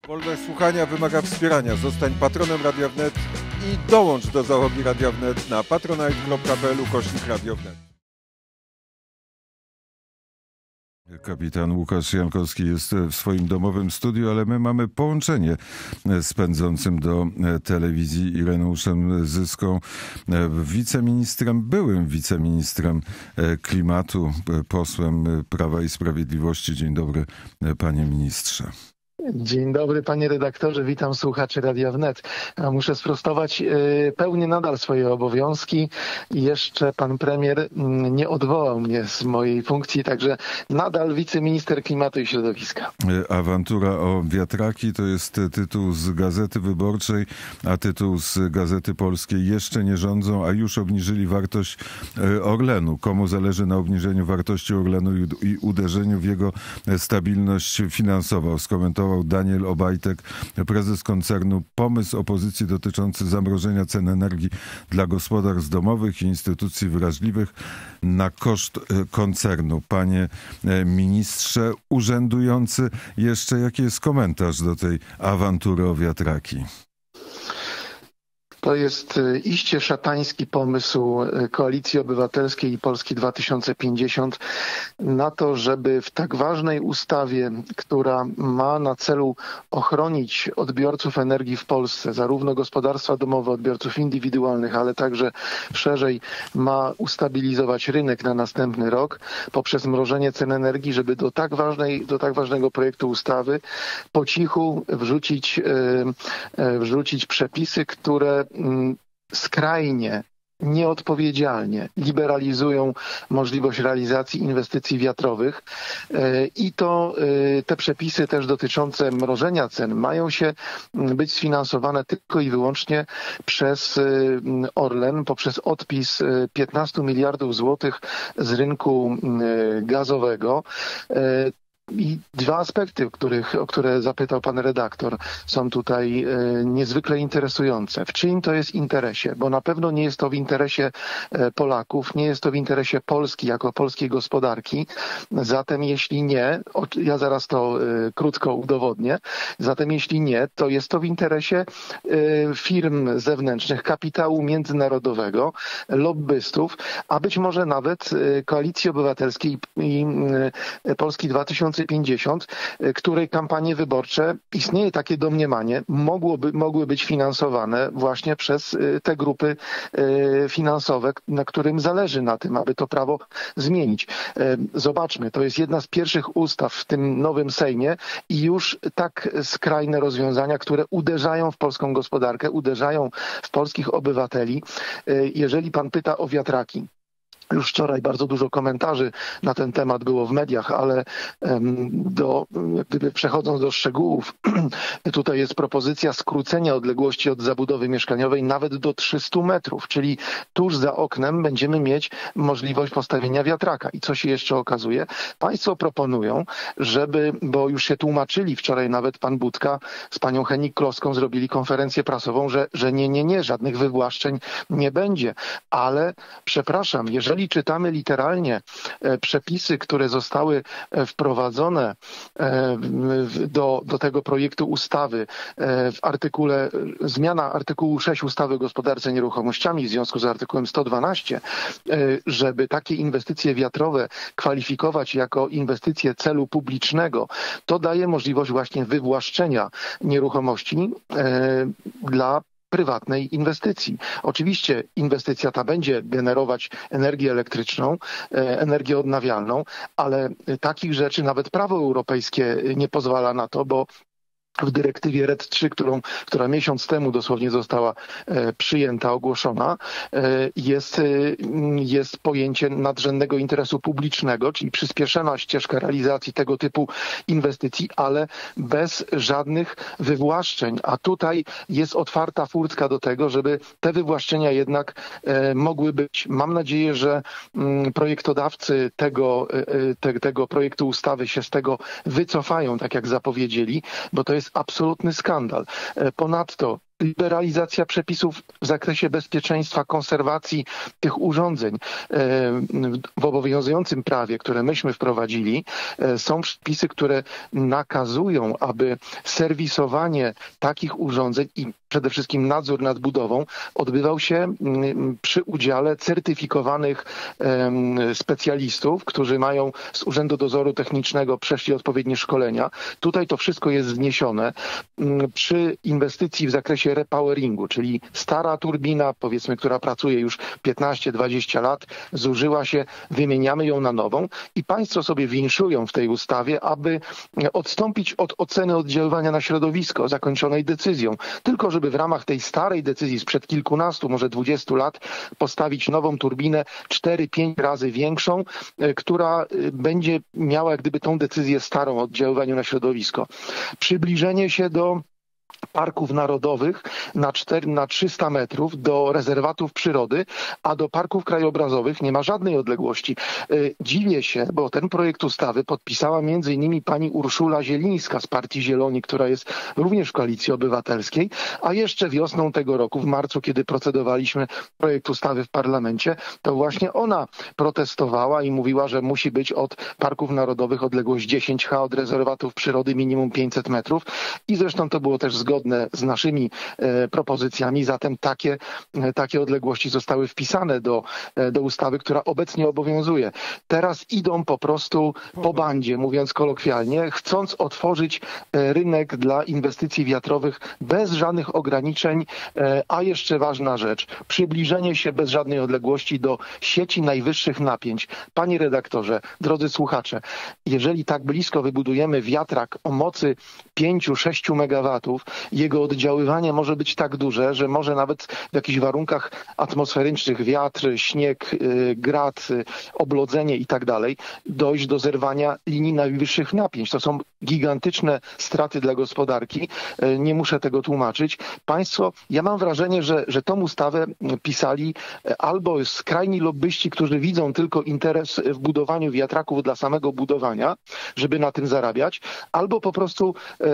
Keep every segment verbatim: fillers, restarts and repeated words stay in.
Wolność słuchania wymaga wspierania. Zostań patronem Radia Wnet i dołącz do załogi Radia Wnet na patronite kropka p l ukośnik Radio Wnet. Kapitan Łukasz Jankowski jest w swoim domowym studiu, ale my mamy połączenie z pędzącym do telewizji Ireneuszem Zyską, wiceministrem, byłym wiceministrem klimatu, posłem Prawa i Sprawiedliwości. Dzień dobry, panie ministrze. Dzień dobry, panie redaktorze, witam słuchaczy Radia Wnet. Muszę sprostować, pełnię nadal swoje obowiązki i jeszcze pan premier nie odwołał mnie z mojej funkcji, także nadal wiceminister klimatu i środowiska. Awantura o wiatraki to jest tytuł z Gazety Wyborczej, a tytuł z Gazety Polskiej: jeszcze nie rządzą, a już obniżyli wartość Orlenu. Komu zależy na obniżeniu wartości Orlenu i uderzeniu w jego stabilność finansową? Skomentował Daniel Obajtek, prezes koncernu. Pomysł opozycji dotyczący zamrożenia cen energii dla gospodarstw domowych i instytucji wrażliwych na koszt koncernu. Panie ministrze urzędujący, jeszcze jaki jest komentarz do tej awantury o wiatraki? To jest iście szatański pomysł Koalicji Obywatelskiej i Polski dwa tysiące pięćdziesiąt na to, żeby w tak ważnej ustawie, która ma na celu ochronić odbiorców energii w Polsce, zarówno gospodarstwa domowe, odbiorców indywidualnych, ale także szerzej ma ustabilizować rynek na następny rok poprzez mrożenie cen energii, żeby do tak ważnej, do tak ważnego projektu ustawy po cichu wrzucić, wrzucić przepisy, które skrajnie, nieodpowiedzialnie liberalizują możliwość realizacji inwestycji wiatrowych i to te przepisy też dotyczące mrożenia cen mają się być sfinansowane tylko i wyłącznie przez Orlen poprzez odpis piętnastu miliardów złotych z rynku gazowego. I dwa aspekty, których, o które zapytał pan redaktor, są tutaj e, niezwykle interesujące. W czyim to jest interesie? Bo na pewno nie jest to w interesie e, Polaków, nie jest to w interesie Polski jako polskiej gospodarki. Zatem jeśli nie, o, ja zaraz to e, krótko udowodnię, zatem jeśli nie, to jest to w interesie e, firm zewnętrznych, kapitału międzynarodowego, lobbystów, a być może nawet e, Koalicji Obywatelskiej i e, Polski dwa tysiące pięćdziesiąt, której kampanie wyborcze, istnieje takie domniemanie, mogłoby, mogły być finansowane właśnie przez te grupy finansowe, na którym zależy na tym, aby to prawo zmienić. Zobaczmy, to jest jedna z pierwszych ustaw w tym nowym Sejmie i już tak skrajne rozwiązania, które uderzają w polską gospodarkę, uderzają w polskich obywateli. Jeżeli pan pyta o wiatraki, już wczoraj bardzo dużo komentarzy na ten temat było w mediach, ale do, gdyby przechodząc do szczegółów, tutaj jest propozycja skrócenia odległości od zabudowy mieszkaniowej nawet do trzystu metrów, czyli tuż za oknem będziemy mieć możliwość postawienia wiatraka. I co się jeszcze okazuje? Państwo proponują, żeby, bo już się tłumaczyli wczoraj, nawet pan Budka z panią Hennig-Kloską zrobili konferencję prasową, że, że nie, nie, nie, żadnych wywłaszczeń nie będzie. Ale przepraszam, jeżeli Jeżeli czytamy literalnie przepisy, które zostały wprowadzone do, do tego projektu ustawy w artykule, zmiana artykułu sześć ustawy o gospodarce nieruchomościami w związku z artykułem sto dwanaście, żeby takie inwestycje wiatrowe kwalifikować jako inwestycje celu publicznego, to daje możliwość właśnie wywłaszczenia nieruchomości dla prywatnej inwestycji. Oczywiście inwestycja ta będzie generować energię elektryczną, energię odnawialną, ale takich rzeczy nawet prawo europejskie nie pozwala na to, bo w dyrektywie R E D trzy, którą, która miesiąc temu dosłownie została e, przyjęta, ogłoszona, e, jest, e, jest pojęcie nadrzędnego interesu publicznego, czyli przyspieszona ścieżka realizacji tego typu inwestycji, ale bez żadnych wywłaszczeń. A tutaj jest otwarta furtka do tego, żeby te wywłaszczenia jednak e, mogły być. Mam nadzieję, że m, projektodawcy tego, e, te, tego projektu ustawy się z tego wycofają, tak jak zapowiedzieli, bo to jest absolutny skandal. Ponadto liberalizacja przepisów w zakresie bezpieczeństwa, konserwacji tych urządzeń. W obowiązującym prawie, które myśmy wprowadzili, są przepisy, które nakazują, aby serwisowanie takich urządzeń i przede wszystkim nadzór nad budową odbywał się przy udziale certyfikowanych specjalistów, którzy mają z Urzędu Dozoru Technicznego przeszli odpowiednie szkolenia. Tutaj to wszystko jest zniesione. Przy inwestycji w zakresie repoweringu, czyli stara turbina, powiedzmy, która pracuje już piętnaście dwadzieścia lat, zużyła się, wymieniamy ją na nową i państwo sobie winszują w tej ustawie, aby odstąpić od oceny oddziaływania na środowisko zakończonej decyzją, tylko żeby w ramach tej starej decyzji sprzed kilkunastu, może dwudziestu lat postawić nową turbinę cztery pięć razy większą, która będzie miała jak gdyby tą decyzję starą o oddziaływaniu na środowisko. Przybliżenie się do parków narodowych na, cztery, na trzysta metrów, do rezerwatów przyrody, a do parków krajobrazowych nie ma żadnej odległości. Dziwię się, bo ten projekt ustawy podpisała między innymi pani Urszula Zielińska z Partii Zieloni, która jest również w Koalicji Obywatelskiej, a jeszcze wiosną tego roku, w marcu, kiedy procedowaliśmy projekt ustawy w parlamencie, to właśnie ona protestowała i mówiła, że musi być od parków narodowych odległość dziesięć kilometrów, od rezerwatów przyrody minimum pięćset metrów i zresztą to było też zgodne z naszymi e, propozycjami, zatem takie, e, takie odległości zostały wpisane do, e, do ustawy, która obecnie obowiązuje. Teraz idą po prostu po bandzie, mówiąc kolokwialnie, chcąc otworzyć e, rynek dla inwestycji wiatrowych bez żadnych ograniczeń, e, a jeszcze ważna rzecz, przybliżenie się bez żadnej odległości do sieci najwyższych napięć. Panie redaktorze, drodzy słuchacze, jeżeli tak blisko wybudujemy wiatrak o mocy pięć do sześciu megawatów, jego oddziaływanie może być tak duże, że może nawet w jakichś warunkach atmosferycznych, wiatr, śnieg, grad, oblodzenie i tak dalej, dojść do zerwania linii najwyższych napięć. To są gigantyczne straty dla gospodarki. Nie muszę tego tłumaczyć. Państwo, ja mam wrażenie, że, że tą ustawę pisali albo skrajni lobbyści, którzy widzą tylko interes w budowaniu wiatraków dla samego budowania, żeby na tym zarabiać, albo po prostu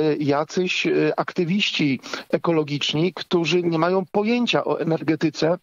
jacyś aktywiści ekologiczni, którzy nie mają pojęcia o energetyce.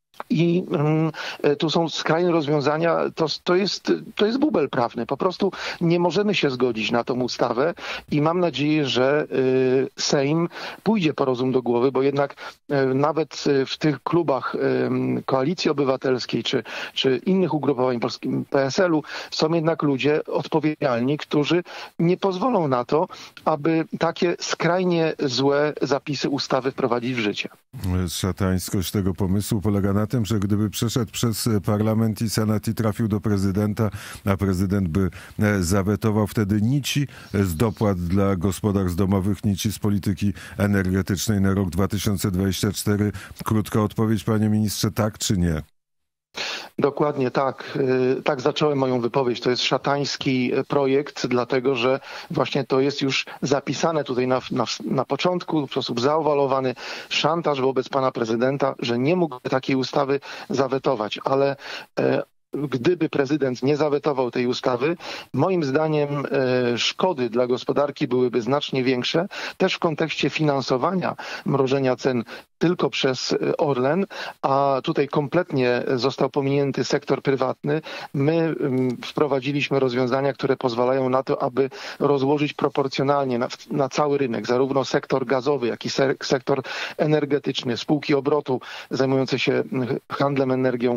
I y, tu są skrajne rozwiązania, to, to, jest, to jest bubel prawny. Po prostu nie możemy się zgodzić na tą ustawę i mam nadzieję, że y, Sejm pójdzie po rozum do głowy, bo jednak y, nawet w tych klubach y, Koalicji Obywatelskiej czy, czy innych ugrupowań polskim P S L u są jednak ludzie odpowiedzialni, którzy nie pozwolą na to, aby takie skrajnie złe zapisy ustawy wprowadzić w życie. Szatańskość tego pomysłu polega na tym, że gdyby przeszedł przez parlament i senat i trafił do prezydenta, a prezydent by zawetował wtedy nici z dopłat dla gospodarstw domowych, nici z polityki energetycznej na rok dwa tysiące dwudziesty czwarty. Krótka odpowiedź, panie ministrze, tak czy nie? Dokładnie tak. Tak zacząłem moją wypowiedź. To jest szatański projekt, dlatego że właśnie to jest już zapisane tutaj na, na, na początku, w sposób zaowalowany szantaż wobec pana prezydenta, że nie mógł takiej ustawy zawetować, ale e, gdyby prezydent nie zawetował tej ustawy, moim zdaniem e, szkody dla gospodarki byłyby znacznie większe, też w kontekście finansowania mrożenia cen tylko przez Orlen, a tutaj kompletnie został pominięty sektor prywatny. My wprowadziliśmy rozwiązania, które pozwalają na to, aby rozłożyć proporcjonalnie na, na cały rynek, zarówno sektor gazowy, jak i se, sektor energetyczny, spółki obrotu zajmujące się handlem energią,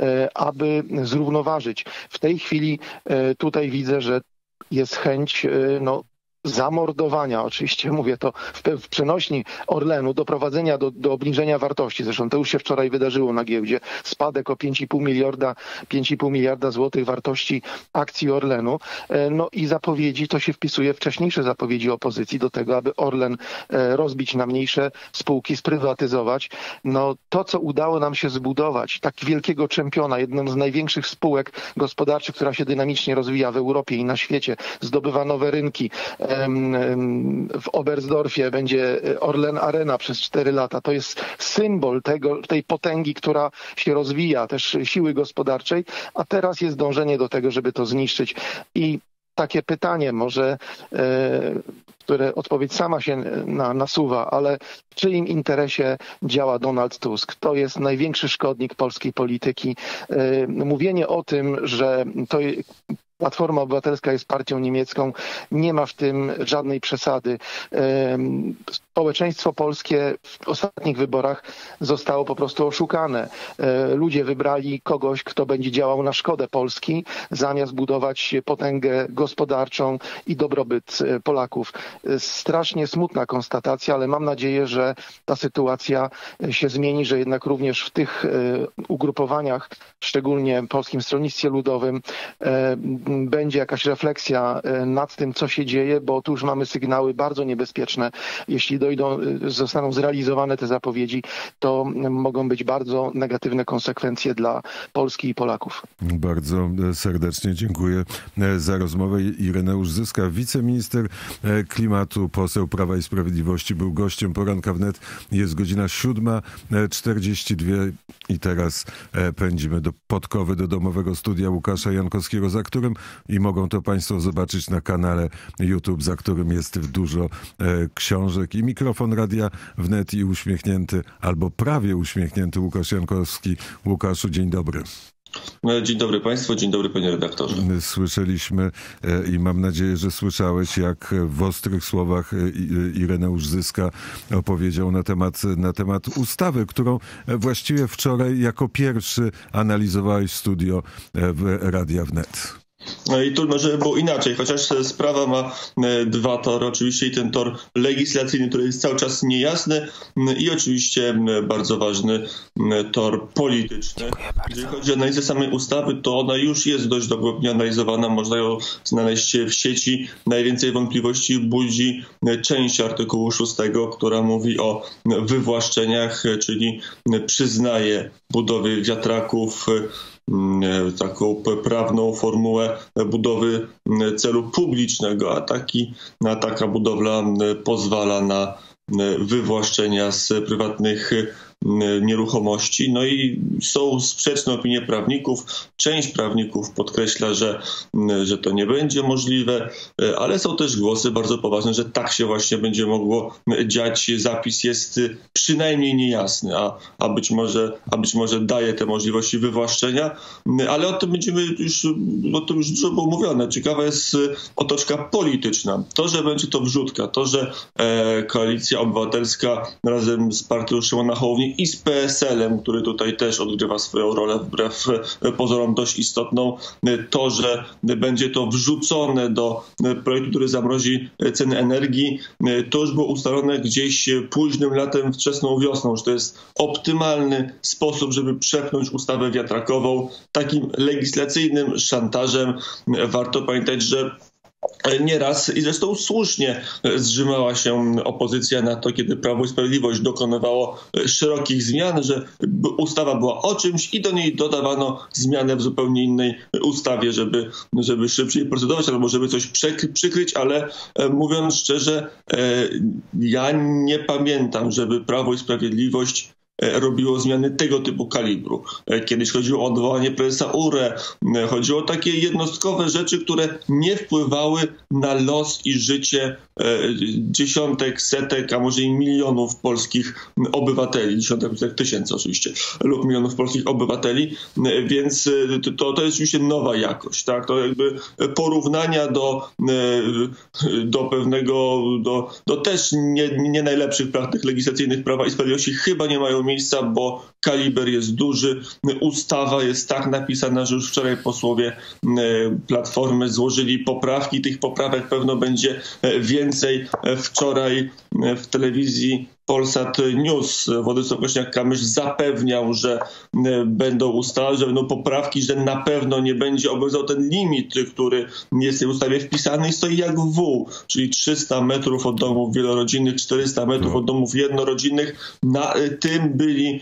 aby zrównoważyć. W tej chwili tutaj widzę, że jest chęć no, zamordowania, oczywiście mówię to w, w przenośni Orlenu, doprowadzenia do, do obniżenia wartości. Zresztą to już się wczoraj wydarzyło na giełdzie. Spadek o pięć i pół miliarda, pięć i pół miliarda złotych wartości akcji Orlenu. No i zapowiedzi, to się wpisuje wcześniejsze zapowiedzi opozycji do tego, aby Orlen rozbić na mniejsze spółki, sprywatyzować. No to, co udało nam się zbudować, tak wielkiego czempiona, jedną z największych spółek gospodarczych, która się dynamicznie rozwija w Europie i na świecie, zdobywa nowe rynki. W Oberstdorfie będzie Orlen Arena przez cztery lata. To jest symbol tego, tej potęgi, która się rozwija, też siły gospodarczej, a teraz jest dążenie do tego, żeby to zniszczyć. I takie pytanie, może które odpowiedź sama się na, nasuwa, ale w czyim interesie działa Donald Tusk? To jest największy szkodnik polskiej polityki. Mówienie o tym, że to Platforma Obywatelska jest partią niemiecką, nie ma w tym żadnej przesady. Społeczeństwo polskie w ostatnich wyborach zostało po prostu oszukane. Ludzie wybrali kogoś, kto będzie działał na szkodę Polski, zamiast budować potęgę gospodarczą i dobrobyt Polaków. Strasznie smutna konstatacja, ale mam nadzieję, że ta sytuacja się zmieni, że jednak również w tych ugrupowaniach, szczególnie Polskim Stronnictwie Ludowym, będzie jakaś refleksja nad tym, co się dzieje, bo tu już mamy sygnały bardzo niebezpieczne. Jeśli dojdą, zostaną zrealizowane te zapowiedzi, to mogą być bardzo negatywne konsekwencje dla Polski i Polaków. Bardzo serdecznie dziękuję za rozmowę. Ireneusz Zyska, wiceminister klimatu, poseł Prawa i Sprawiedliwości, był gościem Poranka Wnet. Jest godzina siódma czterdzieści dwie i teraz pędzimy do Podkowy, do domowego studia Łukasza Jankowskiego, za którym i mogą to Państwo zobaczyć na kanale YouTube, za którym jest dużo e, książek i mikrofon Radia Wnet i uśmiechnięty, albo prawie uśmiechnięty Łukasz Jankowski. Łukaszu, dzień dobry. Dzień dobry Państwu, dzień dobry Panie redaktorze. Słyszeliśmy e, i mam nadzieję, że słyszałeś, jak w ostrych słowach e, Ireneusz Zyska opowiedział na temat, na temat ustawy, którą właściwie wczoraj jako pierwszy analizowałeś w studio e, w Radia Wnet. No i trudno, żeby było inaczej, chociaż sprawa ma dwa tory, oczywiście i ten tor legislacyjny, który jest cały czas niejasny, i oczywiście bardzo ważny tor polityczny. Jeżeli chodzi o analizę samej ustawy, to ona już jest dość dogłębnie analizowana, można ją znaleźć w sieci. Najwięcej wątpliwości budzi część artykułu szóstego, która mówi o wywłaszczeniach, czyli przyznaje budowie wiatraków taką prawną formułę budowy celu publicznego, a, taki, a taka budowla pozwala na wywłaszczenia z prywatnych nieruchomości. No i są sprzeczne opinie prawników. Część prawników podkreśla, że, że to nie będzie możliwe, ale są też głosy bardzo poważne, że tak się właśnie będzie mogło dziać. Zapis jest przynajmniej niejasny, a, a, być, może, a być może daje te możliwości wywłaszczenia, ale o tym będziemy już, o tym już dużo było mówione. Ciekawa jest otoczka polityczna. To, że będzie to wrzutka, to, że e, Koalicja Obywatelska razem z partią Szymona Hołowni i z P S L-em, który tutaj też odgrywa swoją rolę wbrew pozorom dość istotną, to, że będzie to wrzucone do projektu, który zamrozi ceny energii, to już było ustalone gdzieś późnym latem, wczesną wiosną, że to jest optymalny sposób, żeby przepchnąć ustawę wiatrakową takim legislacyjnym szantażem. Warto pamiętać, że nieraz i zresztą słusznie zrzymała się opozycja na to, kiedy Prawo i Sprawiedliwość dokonywało szerokich zmian, że ustawa była o czymś i do niej dodawano zmianę w zupełnie innej ustawie, żeby, żeby szybciej procedować albo żeby coś przykryć, ale mówiąc szczerze, ja nie pamiętam, żeby Prawo i Sprawiedliwość robiło zmiany tego typu kalibru. Kiedyś chodziło o odwołanie prezesa U R E, chodziło o takie jednostkowe rzeczy, które nie wpływały na los i życie dziesiątek, setek, a może i milionów polskich obywateli, dziesiątek tysięcy oczywiście, lub milionów polskich obywateli, więc to, to jest oczywiście nowa jakość, tak? To jakby porównania do, do pewnego, do, do też nie, nie najlepszych praktyk legislacyjnych Prawa i Sprawiedliwości chyba nie mają miejsca, bo kaliber jest duży. Ustawa jest tak napisana, że już wczoraj posłowie Platformy złożyli poprawki. Tych poprawek pewno będzie więcej. Wczoraj w telewizji Polsat News Władysław Kosiniak-Kamysz zapewniał, że będą ustawy, że będą poprawki, że na pewno nie będzie obowiązywał ten limit, który jest w tej ustawie wpisany i stoi jak wół, czyli trzysta metrów od domów wielorodzinnych, czterysta metrów od domów jednorodzinnych. Na tym byli podobni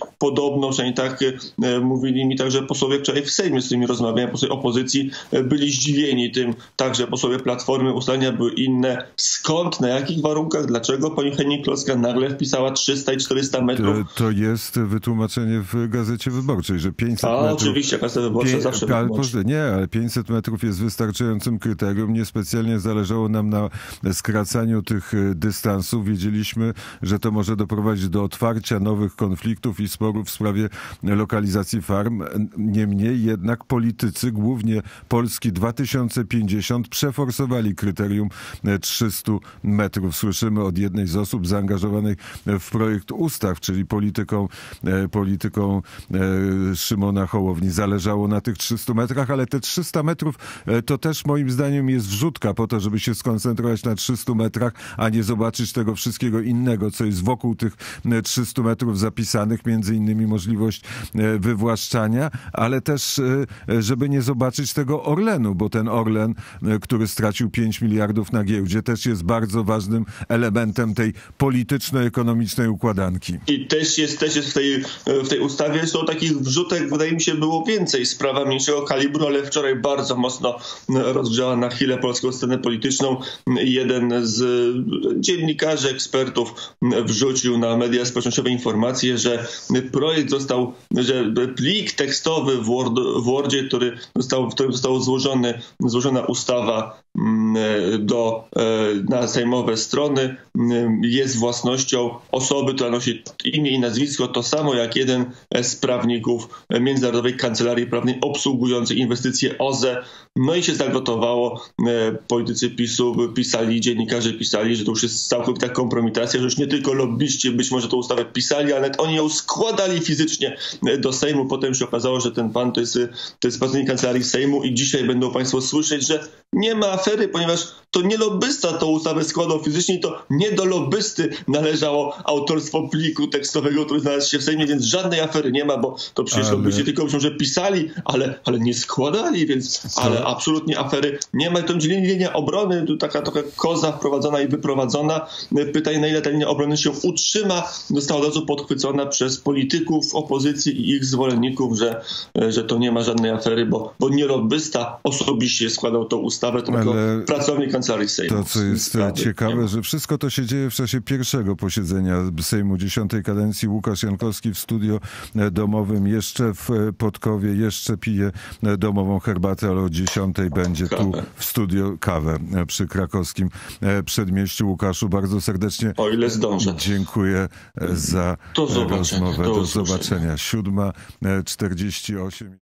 podobno, przynajmniej tak mówili mi także posłowie wczoraj w Sejmie, z którymi rozmawiałem, posłowie opozycji, byli zdziwieni tym, także posłowie Platformy, ustalenia były inne. Skąd, na jakich warunkach, dlaczego pani Hennig-Kloska nagle wpisała trzysta i czterysta metrów? To, to jest wytłumaczenie w Gazecie Wyborczej, że pięćset A, metrów... oczywiście, Gazeta Wyborcza Pię... zawsze ale, wytłumaczy. Nie, ale pięćset metrów jest wystarczającym kryterium. Niespecjalnie zależało nam na skracaniu tych dystansów. Wiedzieliśmy, że to może doprowadzić do otwarcia nowych konfliktów i sporów w sprawie lokalizacji farm. Niemniej jednak politycy, głównie Polski dwa tysiące pięćdziesiąt, przeforsowali kryterium trzysta metrów. Słyszymy od jednej z osób zaangażowanych w projekt ustaw, czyli polityką, polityką Szymona Hołowni. Zależało na tych trzystu metrach, ale te trzysta metrów to też moim zdaniem jest wrzutka po to, żeby się skoncentrować na trzystu metrach, a nie zobaczyć tego wszystkiego innego, co jest wokół tych trzystu metrów zapisanych, między innymi możliwość wywłaszczania, ale też żeby nie zobaczyć tego Orlenu, bo ten Orlen, który stracił pięć miliardów na giełdzie, też jest bardzo ważnym elementem tej polityczno-ekonomicznej układanki. I też jest, też jest w tej, w tej ustawie, są takich wrzutek, wydaje mi się, było więcej. Sprawa mniejszego kalibru, ale wczoraj bardzo mocno rozgrzała na chwilę polską scenę polityczną. Jeden z dziennikarzy, ekspertów wrzucił na media społecznościowe informację, że projekt został, że plik tekstowy w, Word, w Wordzie, który został, w którym została złożony, złożona ustawa do, na sejmowe strony, jest własnością osoby, która nosi imię i nazwisko, to samo jak jeden z prawników Międzynarodowej Kancelarii Prawnej obsługującej inwestycje O Z E. No i się zagotowało. Politycy PiSu pisali, dziennikarze pisali, że to już jest całkowita kompromitacja, że już nie tylko lobbyści być może tę ustawę pisali, ale oni ją składali fizycznie do Sejmu. Potem się okazało, że ten pan to jest, to jest pracownik Kancelarii Sejmu i dzisiaj będą państwo słyszeć, że nie ma afery, ponieważ to nie lobbysta tą ustawę składał fizycznie, to nie do lobbysty należało autorstwo pliku tekstowego, który znalazł się w Sejmie, więc żadnej afery nie ma, bo to przecież ale... lobbyści tylko myślą, że pisali, ale, ale nie składali, więc ale absolutnie afery nie ma. To linia obrony, tu taka trochę koza wprowadzona i wyprowadzona. Pytanie, na ile ta linia obrony się utrzyma, została od razu podchwycona przez polityków opozycji i ich zwolenników, że, że to nie ma żadnej afery, bo, bo nie lobbysta osobiście składał tą ustawę, tylko ale pracownik Kancelarii Sejmu. To, co jest ciekawe, że wszystko to się dzieje w czasie pierwszego posiedzenia Sejmu dziesiątej kadencji. Łukasz Jankowski w studio domowym, jeszcze w Podkowie, jeszcze pije domową herbatę, ale o dziesiątej będzie kawę. Tu w studio kawę przy krakowskim przedmieściu. Łukaszu, bardzo serdecznie o ile zdążę. Dziękuję za do rozmowę. Do, do zobaczenia. siódma czterdzieści osiem.